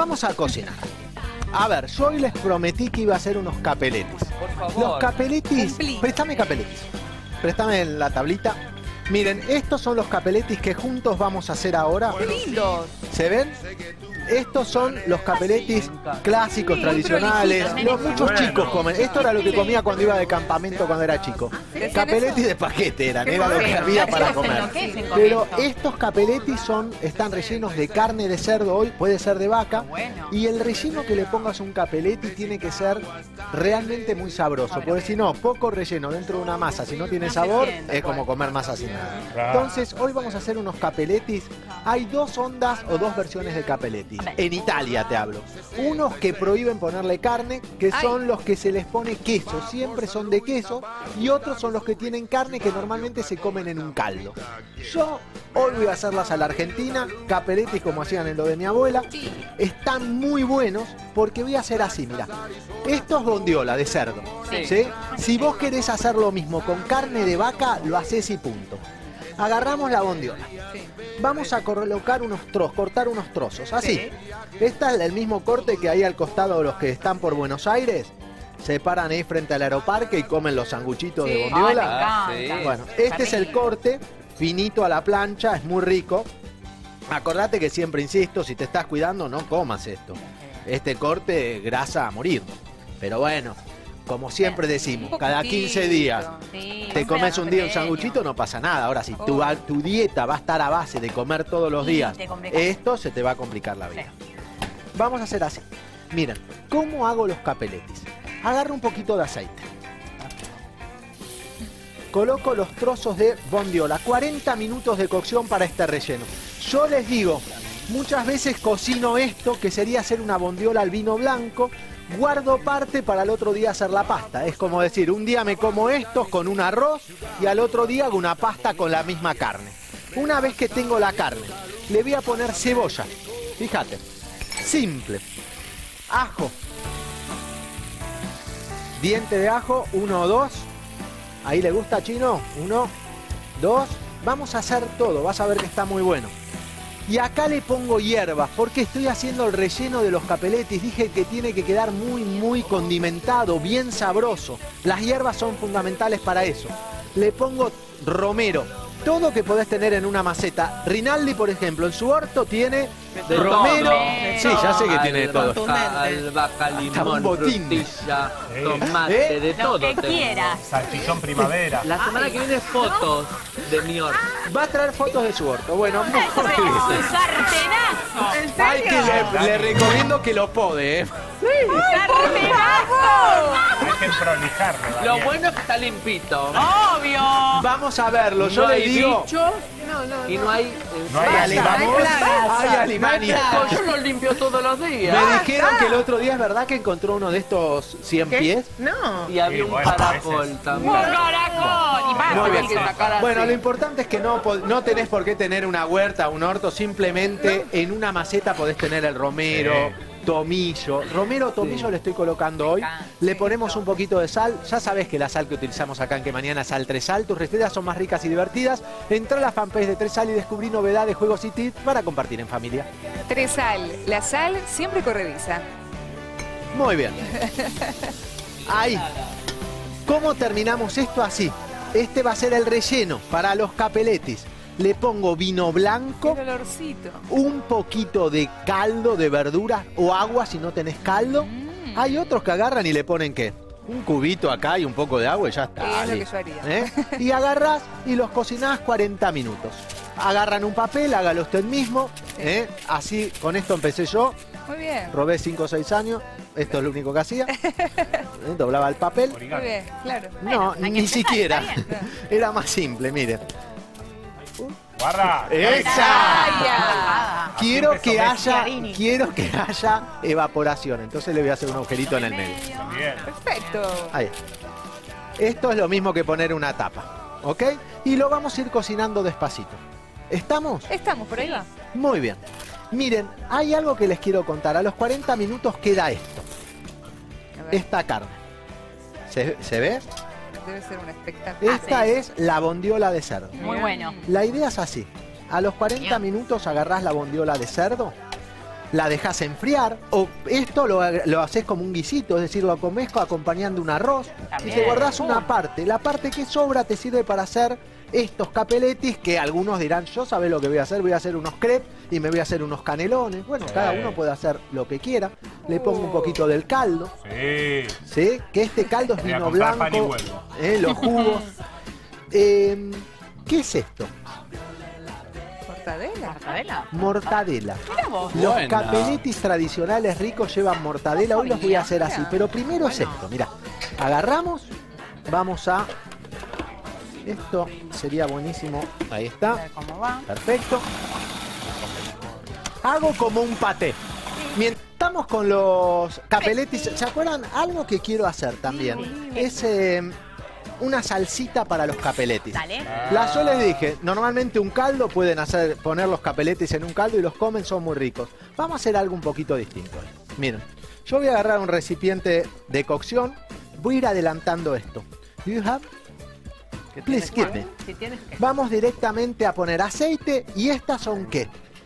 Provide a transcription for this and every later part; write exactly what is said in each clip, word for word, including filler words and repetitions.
Vamos a cocinar. A ver, yo hoy les prometí que iba a hacer unos capeletis. Por favor. Los capeletis, Cumplí. préstame capeletis. Préstame la tablita. Miren, estos son los capeletis que juntos vamos a hacer ahora. ¡Qué lindos! ¿Se ven? Estos son los capeletis clásicos, Sí, tradicionales. muy Los prolijitos, muchos Bueno. chicos comen. Esto era lo que comía cuando iba de campamento cuando era chico. ¿Decían Capeletis eso? de paquete eran, Qué era lo que bueno. había Los para chicos se comer. enloquecen con Pero esto. estos capeletis son, están rellenos de carne de cerdo hoy, puede ser de vaca. Bueno. Y el relleno que le pongas a un capeleti tiene que ser realmente muy sabroso. Porque si no, poco relleno dentro de una masa, si no tiene No se sabor, siente, es como bueno. comer masa sin nada. Claro. Entonces, hoy vamos a hacer unos capeletis. Hay dos ondas o dos versiones de capeletis. En Italia te hablo. Unos que prohíben ponerle carne, que son los que se les pone queso. Siempre son de queso. Y otros son los que tienen carne, que normalmente se comen en un caldo. Yo hoy voy a hacerlas a la Argentina. Capeletis como hacían en lo de mi abuela. Sí. Están muy buenos porque voy a hacer así, mira. Esto es bondiola de cerdo. Sí. ¿Sí? Si vos querés hacer lo mismo con carne de vaca, lo haces y punto. Agarramos la bondiola. Sí. Vamos a colocar unos trozos, cortar unos trozos, así. Sí. Este es el mismo corte que hay al costado de los que están por Buenos Aires. Se paran ahí frente al aeroparque y comen los sanguchitos de Sí. bondiola. Ay, me encanta. Sí. Bueno, este es el corte, finito a la plancha, es muy rico. Acordate que siempre insisto, si te estás cuidando, no comas esto. Este corte, grasa a morir. Pero bueno, como siempre decimos, Un cada poquitito. quince días Sí, te no comes sea un día un pequeño. sanguchito, no pasa nada. Ahora, si tu, Oh. tu dieta va a estar a base de comer todos los Sí, días, te complica. esto se te va a complicar la vida. Vamos a hacer así. Miren, ¿cómo hago los capeletis? Agarro un poquito de aceite. Coloco los trozos de bondiola. cuarenta minutos de cocción para este relleno. Yo les digo, muchas veces cocino esto, que sería hacer una bondiola al vino blanco. Guardo parte para el otro día hacer la pasta. Es como decir, un día me como estos con un arroz y al otro día hago una pasta con la misma carne. Una vez que tengo la carne, le voy a poner cebolla. Fíjate, simple. Ajo. Diente de ajo, uno o dos. Ahí le gusta, Chino. Uno, dos. Vamos a hacer todo, vas a ver que está muy bueno. Y acá le pongo hierbas, porque estoy haciendo el relleno de los capeletis. Dije que tiene que quedar muy, muy condimentado, bien sabroso. Las hierbas son fundamentales para eso. Le pongo romero, todo que podés tener en una maceta. Rinaldi, por ejemplo, en su orto tiene De romero. todo. Sí, ya sé que tiene de todo. Albahaca, albahaca, Hasta un limón, botín. frutilla, Sí. tomate, ¿Eh? de Lo todo. que tengo. quieras. Salchichón primavera. La semana que viene fotos de mi horno. Va a traer fotos de su orto. Bueno, muy ¡Un bien. sartenazo! ¿En Ay, que le, le recomiendo que lo pode, ¿eh? ¡Un sartenazo! Hay que prolijarlo. Lo Daniel. bueno es que está limpito. ¡Obvio! Vamos a verlo. Yo no le hay digo. bichos y no hay... No hay Hay alimañas. alimañas. Hay alimañas. Pues yo lo limpio todos los días. Me dijeron que el otro día es verdad que encontró uno de estos cien pies. No. Y había Sí, un bueno, caracol ese. también. ¡Un caracol! Y para Muy Había bien. que sacar así. Bueno, lo importante es que no, po- no tenés por qué tener una huerta, un horto, simplemente en una maceta podés tener el romero, tomillo. Romero, tomillo Sí. le estoy colocando hoy. encanta. Le ponemos un poquito de sal. Ya sabés que la sal que utilizamos acá en Que Mañana es Sal Tres Sal. Tus recetas son más ricas y divertidas. Entrá a la fanpage de Tres Sal y descubrí novedades, juegos y tips para compartir en familia. Tresal, la sal siempre corrediza. Muy bien. Ahí. ¿Cómo terminamos esto así? Este va a ser el relleno para los capeletis. Le pongo vino blanco, El olorcito. un poquito de caldo de verduras o agua si no tenés caldo. Mm. Hay otros que agarran y le ponen ¿qué? Un cubito acá y un poco de agua y ya está. Sí, es lo que listo. yo haría. ¿Eh? Y agarrás y los cocinás cuarenta minutos. Agarran un papel, hágalo usted mismo. ¿eh? Así, con esto empecé yo. Muy bien. Robé cinco o seis años. Esto es lo único que hacía. ¿Eh? Doblaba el papel. Muy Origami. bien, claro. No, hay que ni empezar, siquiera. está Era más simple, miren. Guarda. ¡Esa! ¡Vaya! Quiero Así que empezó haya, Messi. quiero que haya evaporación. Entonces le voy a hacer un agujerito en el medio. Bien. Perfecto. Ahí. Esto es lo mismo que poner una tapa, ¿ok? Y lo vamos a ir cocinando despacito. ¿Estamos? Estamos, por ahí va. Muy bien. Miren, hay algo que les quiero contar. A los cuarenta minutos queda esto, A ver, esta carne. ¿Se, se ve? debe ser un espectáculo. Esta sí. es la bondiola de cerdo. Muy bueno. La idea es así. A los cuarenta Bien. minutos agarrás la bondiola de cerdo, la dejas enfriar, o esto lo, lo haces como un guisito, es decir, lo comes acompañando un arroz, También. y te guardás una parte. La parte que sobra te sirve para hacer estos capeletis, que algunos dirán, yo sabés lo que voy a hacer, voy a hacer unos crepes y me voy a hacer unos canelones. Bueno, cada uno puede hacer lo que quiera. Le pongo un poquito del caldo, Sí. ¿sí? Que este caldo es Voy a vino comprar pan y blanco, huevo. ¿eh? Los jugos. Eh, ¿Qué es esto? ¿Mortadela? ¿Mortadela? Mortadela. Mira vos. Los Buena. capeletis tradicionales ricos llevan mortadela. Hoy los voy a hacer así, pero primero es esto. Mirá, agarramos, vamos a... Esto sería buenísimo. Ahí A está. ver cómo va. Perfecto. Hago como un paté. Mientras estamos con los capeletis, ¿se acuerdan? Algo que quiero hacer también es eh, una salsita para los capeletis. Dale. La yo les dije, normalmente un caldo pueden hacer, poner los capeletis en un caldo y los comen, son muy ricos. Vamos a hacer algo un poquito distinto. Miren, yo voy a agarrar un recipiente de cocción, voy a ir adelantando esto. Do you have? ¿Qué Please tienes, give Juan? me. Si tienes que. Vamos directamente a poner aceite y estas son ¿qué?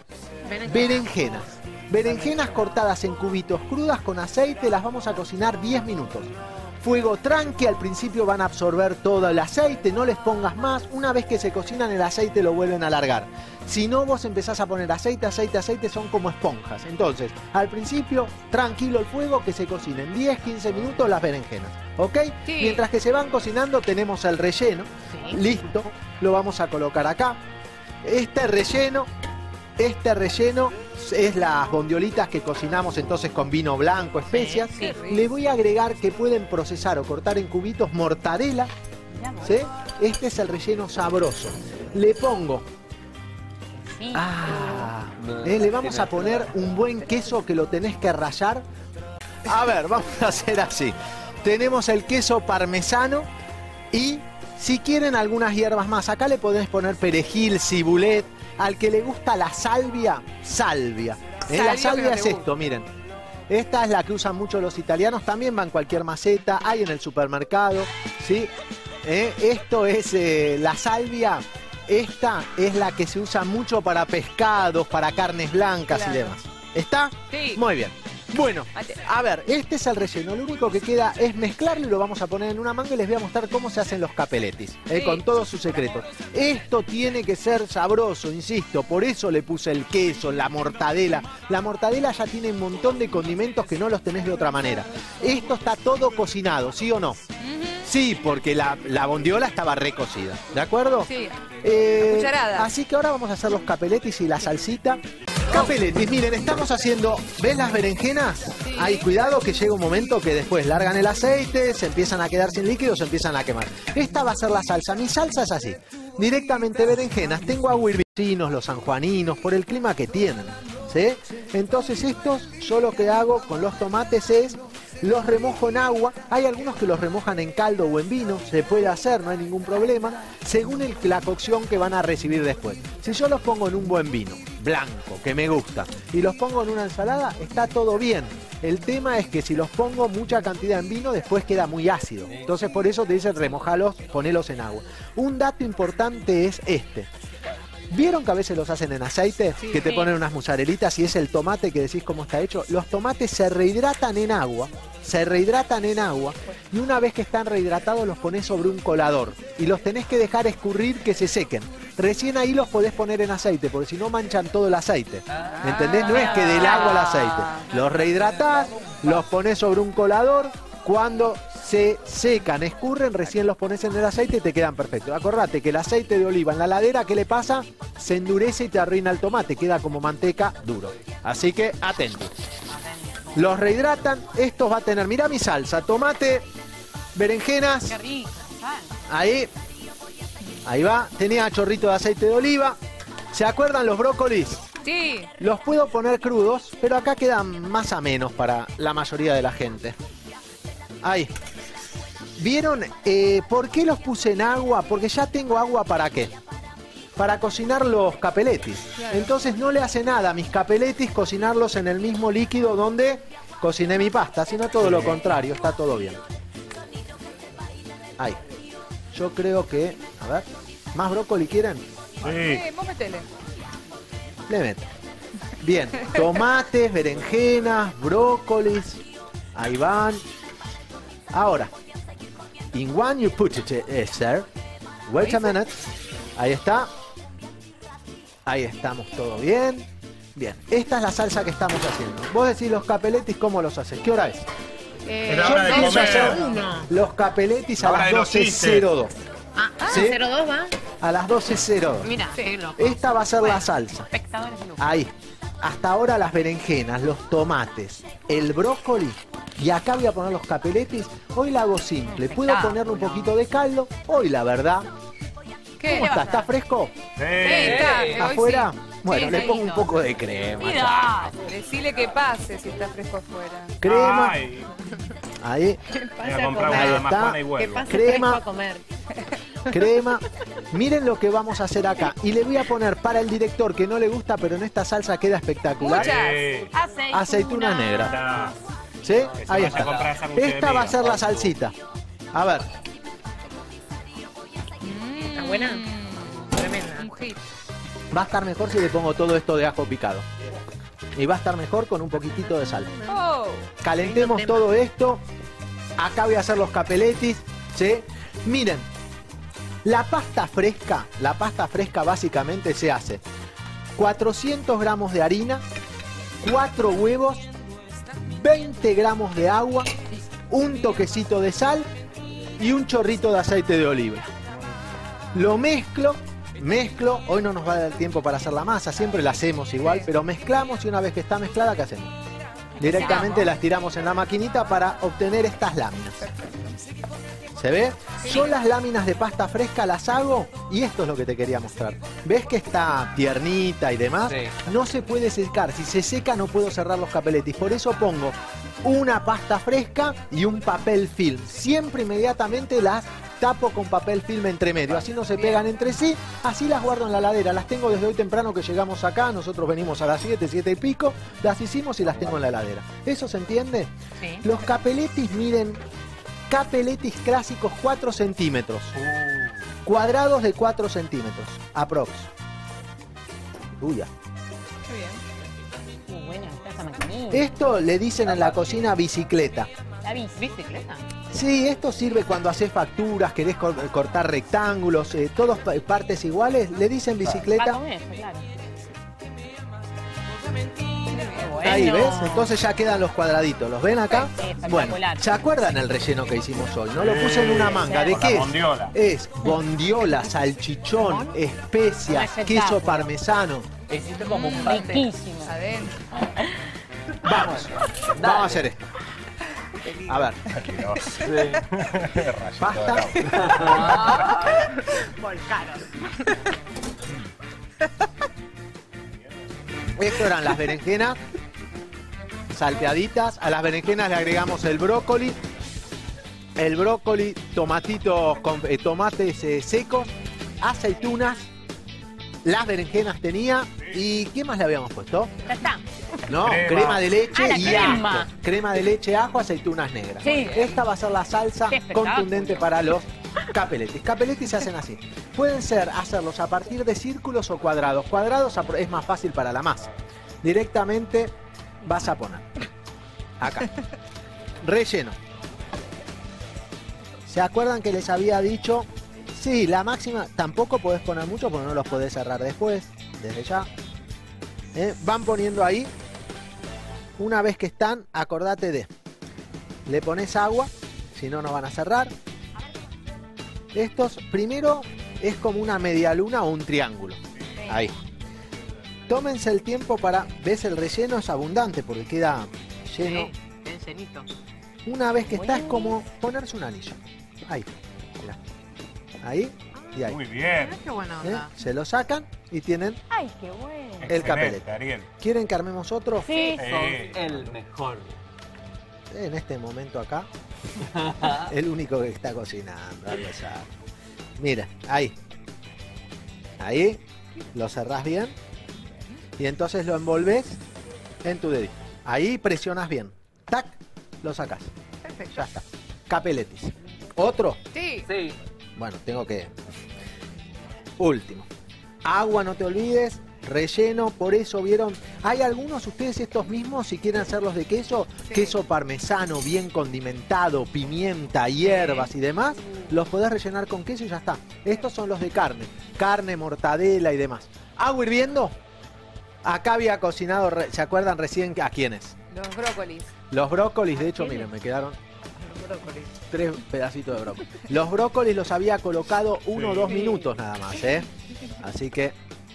Berenjenas. Berenjenas cortadas en cubitos crudas con aceite, las vamos a cocinar diez minutos. Fuego tranqui, al principio van a absorber todo el aceite, no les pongas más. Una vez que se cocinan el aceite lo vuelven a alargar. Si no, vos empezás a poner aceite, aceite, aceite, son como esponjas. Entonces, al principio, tranquilo el fuego, que se cocinen diez, quince minutos las berenjenas. ¿Ok? Sí. Mientras que se van cocinando tenemos el relleno. Sí. Listo, lo vamos a colocar acá. Este relleno, este relleno es las bondiolitas que cocinamos entonces con vino blanco, especias. Sí, sí. Le voy a agregar que pueden procesar o cortar en cubitos mortadela, Mirá vos. ¿sí? Este es el relleno sabroso. Le pongo, Sí. ah, eh, le vamos a poner un buen queso que lo tenés que rallar. A ver, vamos a hacer así. Tenemos el queso parmesano y si quieren algunas hierbas más, acá le podés poner perejil, cibulet. Al que le gusta la salvia, salvia. Eh, la Salvia, salvia pero es te esto, miren. Esta es la que usan mucho los italianos, también va en cualquier maceta, hay en el supermercado, ¿sí? Eh, esto es eh, la salvia, esta es la que se usa mucho para pescados, para carnes blancas Claro. y demás. ¿Está? Sí. Muy bien. Bueno, Ate- a ver, este es el relleno. Lo único que queda es mezclarlo y lo vamos a poner en una manga y les voy a mostrar cómo se hacen los capeletis, eh, Sí. con todos sus secretos. Esto tiene que ser sabroso, insisto, por eso le puse el queso, la mortadela. La mortadela ya tiene un montón de condimentos que no los tenés de otra manera. Esto está todo cocinado, ¿sí o no? Sí, porque la, la bondiola estaba recocida, ¿de acuerdo? Sí. Eh, Cucharada. así que ahora vamos a hacer los capeletis y la salsita. Capeletis, miren, estamos haciendo, ¿ves las berenjenas? Sí. Hay cuidado que llega un momento que después largan el aceite, se empiezan a quedar sin líquido, se empiezan a quemar. Esta va a ser la salsa. Mi salsa es así, directamente berenjenas. Tengo agua hirviendo, los sanjuaninos, por el clima que tienen, ¿sí? Entonces estos, yo lo que hago con los tomates es, los remojo en agua. Hay algunos que los remojan en caldo o en vino, se puede hacer, no hay ningún problema, según el- la cocción que van a recibir después. Si yo los pongo en un buen vino, blanco, que me gusta, y los pongo en una ensalada, está todo bien. El tema es que si los pongo mucha cantidad en vino, después queda muy ácido. Entonces por eso te dicen remojalos, ponelos en agua. Un dato importante es este. ¿Vieron que a veces los hacen en aceite? Sí. Que te Sí. ponen unas mozzarelitas y es el tomate que decís cómo está hecho. Los tomates se rehidratan en agua, se rehidratan en agua y una vez que están rehidratados los pones sobre un colador y los tenés que dejar escurrir que se sequen. Recién ahí los podés poner en aceite porque si no manchan todo el aceite. ¿Entendés? No es que del agua al aceite. Los rehidratás, los pones sobre un colador. Cuando se secan, escurren, recién los pones en el aceite y te quedan perfectos. Acordate que el aceite de oliva en la ladera, ¿qué le pasa? Se endurece y te arruina el tomate, queda como manteca duro. Así que atento. Los rehidratan, estos va a tener, mirá mi salsa, tomate, berenjenas, Qué rico. Sal. ahí, ahí va, tenía chorrito de aceite de oliva. ¿Se acuerdan los brócolis? Sí. Los puedo poner crudos, pero acá quedan más a menos para la mayoría de la gente. Ahí. ¿Vieron eh, por qué los puse en agua? Porque ya tengo agua para qué. Para cocinar los capeletis. Claro. Entonces no le hace nada a mis capeletis cocinarlos en el mismo líquido donde cociné mi pasta, sino todo lo contrario, está todo bien. Ahí. Yo creo que... A ver. ¿Más brócoli quieren? Sí. Sí, vos metele. Le meto. Bien, tomates, berenjenas, brócolis. Ahí van. Ahora, in one you put it, eh, sir. Wait a minute. Ahí está. Ahí estamos, todo bien. Bien, esta es la salsa que estamos haciendo. Vos decís los capeletis, ¿cómo los haces? ¿Qué hora es? Eh, Es la hora de pienso comer. hacer los capeletis a Hora las de los doce cero dos. Ah, ¿Sí? cero dos va. A las doce cero dos. Mira, qué loco. Esta va a ser Bueno, la salsa. Espectadores de lujo. Ahí. Hasta ahora las berenjenas, los tomates, el brócoli. Y acá voy a poner los capeletis. Hoy la hago simple. Puedo ponerle un poquito de caldo. Hoy la verdad. ¿Qué? ¿Cómo está? ¿Está fresco? Sí. Sí, está. eh, hoy ¿Afuera? sí. Bueno, Sí, le sí. pongo un poco de crema. Mira. Decile que pase si está fresco afuera. Crema. Ay, Ahí. voy a comprar Ahí una está. majuana y Que vuelvo. pase Crema. fresco a comer. Crema. Miren lo que vamos a hacer acá. Y le voy a poner para el director que no le gusta, pero en esta salsa queda espectacular. Muchas. Sí. Aceituna. Aceitunas negras. Está. ¿Sí? se Ahí vaya a está. comprar sándwiches de Esta va a miga. ser la salsita. A ver. ¿Está buena? Tremenda. Un hit. Va a estar mejor si le pongo todo esto de ajo picado. Y va a estar mejor con un poquitito de sal. Oh, Calentemos Lindo tema. todo esto. Acá voy a hacer los capeletis. ¿Sí? Miren. La pasta fresca, la pasta fresca básicamente se hace cuatrocientos gramos de harina, cuatro huevos, veinte gramos de agua, un toquecito de sal y un chorrito de aceite de oliva. Lo mezclo, mezclo, hoy no nos va a dar tiempo para hacer la masa, siempre la hacemos igual, pero mezclamos y una vez que está mezclada, ¿qué hacemos? Directamente las tiramos en la maquinita para obtener estas láminas. ¿Se ve? Yo las láminas de pasta fresca las hago y esto es lo que te quería mostrar. ¿Ves que está tiernita y demás? Sí. No se puede secar. Si se seca no puedo cerrar los capeletis. Por eso pongo una pasta fresca y un papel film. Siempre inmediatamente las tapo con papel film entre medio. Así no se pegan entre sí. Así las guardo en la heladera. Las tengo desde hoy temprano que llegamos acá. Nosotros venimos a las siete, siete y pico. Las hicimos y las tengo en la heladera. ¿Eso se entiende? Sí. Los capeletis miden... Capeletis clásicos cuatro centímetros. Cuadrados de cuatro centímetros. Aprox. Uy, ya. muy bien. Muy buena está esa maquinita. Esto le dicen en la cocina bicicleta. ¿La bici- bicicleta? Sí, esto sirve cuando haces facturas, querés cor- cortar rectángulos, eh, todas pa- partes iguales. Le dicen Va bicicleta. con eso, claro. Ahí, Bueno. ¿ves? Entonces ya quedan los cuadraditos. ¿Los ven acá? Sí, espectacular. Bueno, ¿se acuerdan el relleno que hicimos hoy? No lo puse en una manga. ¿De Con la qué es? bondiola. Es bondiola, salchichón, especias, Un queso espectáculo. parmesano. Hiciste como un pastel. Riquísimo. Adentro. Vamos, vamos a hacer esto. A ver, pasta. Volcaron. Esto eran las berenjenas salteaditas. A las berenjenas le agregamos el brócoli. El brócoli, tomatitos, con, eh, tomates eh, secos, aceitunas. Las berenjenas tenía. ¿Y qué más le habíamos puesto? Ya está. No, crema, Crema. de leche Ah, la y crema. ajo. Crema de leche, ajo, aceitunas negras. Sí. Esta va a ser la salsa Qué espectáculo. contundente para los capeletis. Capeletis se hacen así. Pueden ser hacerlos a partir de círculos o cuadrados. Cuadrados apro- es más fácil para la masa. Directamente vas a poner acá. Relleno. ¿Se acuerdan que les había dicho? Sí, la máxima. Tampoco podés poner mucho porque no los podés cerrar después. Desde ya. ¿Eh? Van poniendo ahí. Una vez que están, acordate de. Le pones agua. Si no, no van a cerrar. Estos, primero, es como una media luna o un triángulo. Ahí. Tómense el tiempo para... ¿Ves? El relleno es abundante porque queda lleno. Sí, bien llenito. Una vez que está es como ponerse un anillo. Ahí. Mirá. Ahí y ahí. Muy bien. Qué buena ¿Eh? onda. Se lo sacan y tienen... Ay, qué bueno. El Excelente, capelete. Ariel. ¿Quieren que armemos otro? Sí. Eh, Sos el mejor. En este momento acá. El único que está cocinando. a pesar. Mira, ahí. Ahí. Lo cerrás bien. Y entonces lo envolves en tu dedito. Ahí presionas bien. Tac. Lo sacás. Perfecto. Ya está. Capeletis. ¿Otro? Sí. Sí. Bueno, tengo que... Último. Agua, no te olvides. relleno, por eso vieron, hay algunos ustedes estos mismos, si quieren hacerlos de queso, Sí. queso parmesano bien condimentado, pimienta, hierbas y demás, los podés rellenar con queso y ya está. Estos son los de carne, carne, mortadela y demás. Agua hirviendo, acá había cocinado, re- ¿se acuerdan recién a quiénes? Los brócolis. Los brócolis, de hecho, ¿quiénes? miren, me quedaron tres pedacitos de brócoli. Los brócolis los había colocado uno o Sí. dos minutos nada más, ¿eh? Así que...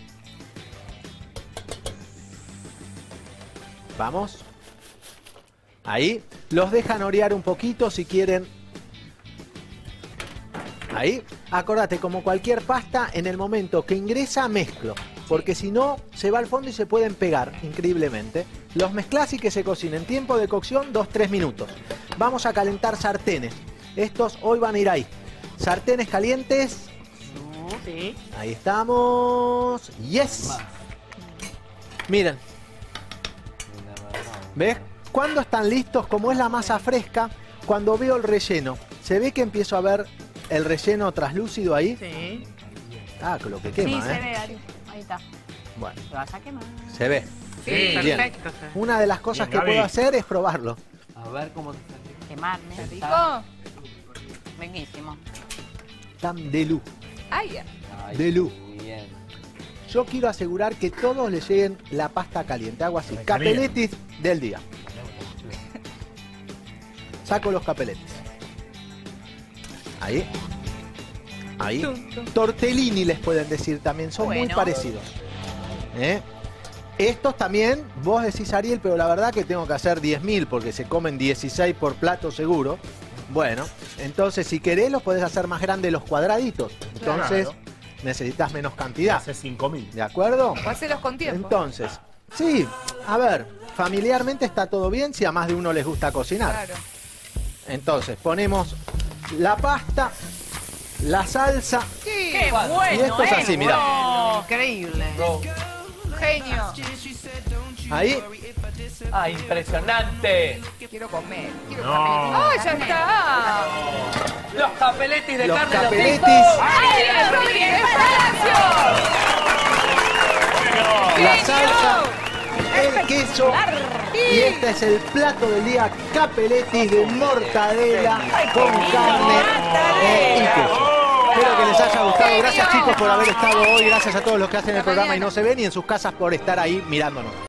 Vamos. Ahí. Los dejan orear un poquito si quieren. Ahí. Acordate, como cualquier pasta, en el momento que ingresa, mezclo. Porque si no, se va al fondo y se pueden pegar, increíblemente. Los mezclás y que se cocinen. Tiempo de cocción, dos a tres minutos. Vamos a calentar sartenes. Estos hoy van a ir ahí. Sartenes calientes. Sí. Ahí estamos. Yes. Miren. ¿Ves? Cuando están listos, como es la masa fresca, cuando veo el relleno, ¿se ve que empiezo a ver el relleno traslúcido ahí? Sí. Ah, con lo que Sí, quema, se ¿eh? ve, Ari. Ahí está. Bueno, Lo vas a quemar. se ve. Sí, Bien. Perfecto. Una de las cosas Bien, que Gaby. puedo hacer es probarlo. A ver cómo te salió. Quemarme. ¿Qué rico? Buenísimo. Tan de luz. Ay, ya. Ay, De luz. bien. Yo quiero asegurar que todos les lleguen la pasta caliente. Hago así. Ay, Capeletis del día. Saco los capeletis. Ahí. Ahí. Tum, tum. Tortellini les pueden decir también. Son muy Bueno. parecidos. ¿Eh? Estos también, vos decís Ariel, pero la verdad que tengo que hacer diez mil porque se comen dieciséis por plato seguro. Bueno, entonces si querés los podés hacer más grandes los cuadraditos. Entonces Claro. necesitas menos cantidad. Hace cinco mil. ¿De acuerdo? O hacelos con tiempo. Entonces, sí, a ver, familiarmente está todo bien si a más de uno les gusta cocinar. Claro. Entonces, ponemos la pasta, la salsa, Sí. ¡Qué bueno! Y esto es eh, así, mirá. bueno. Increíble. Genio. ahí, Ah, impresionante. Quiero comer. Quiero No. comer. ¡Ah, ya está! Los capeletis de los carne. capeletis, ¡Ay, Rodríguez Palacio! la ¡Genio! salsa, el queso. Y este es el plato del día, capeletis de mortadela con carne eh, y queso. Espero que les haya gustado. Gracias chicos por haber estado hoy. Gracias a todos los que hacen el programa y no se ven y en sus casas por estar ahí mirándonos.